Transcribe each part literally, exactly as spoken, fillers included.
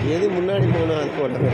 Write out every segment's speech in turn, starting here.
எது முன்னாடி போனா அது போட்டாங்க.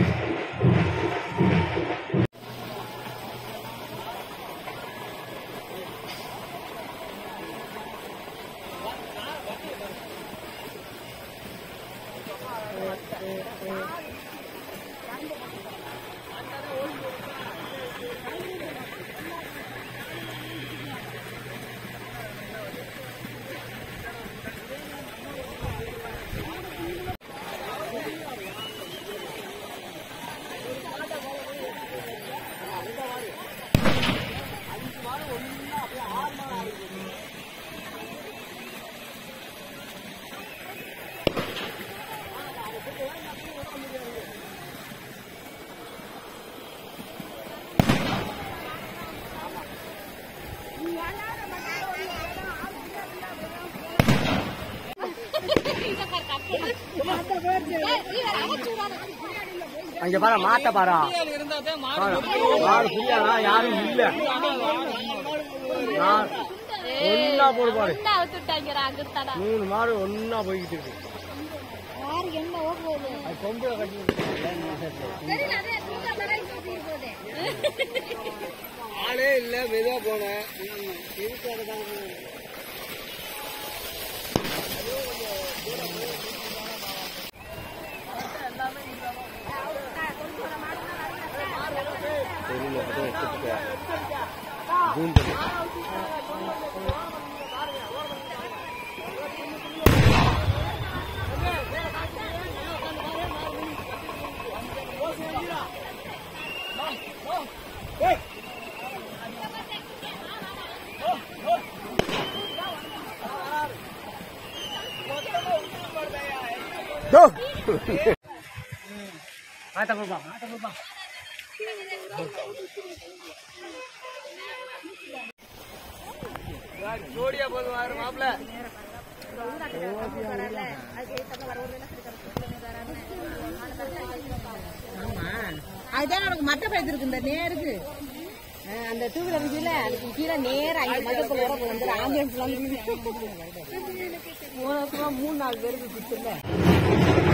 அங்க பாரு மாட்ட பாரா மாடு புரியாதா யாரும் இல்ல ஒன்னா போடு பாரு மூணு மாடு ஒன்னா போய்கிட்டு இருக்கு கொம்பு கட்டி ஆளே இல்ல மெதுவா போனேன் மாட்ட போப்பா மாட்ட போப்பா ஜோடியா போது வாரு மாப்ள அதுதான் நமக்கு மட்ட பயிற்சி இருக்கு இந்த நேருக்கு அந்த டூ வீலர் இருக்குல்ல அதுக்கு கீழே நேரம் அங்கே மட்டத்தில் வர வந்து ஆம்புலன்ஸ் வந்து மூணு நாலு பேருக்கு சுற்றுல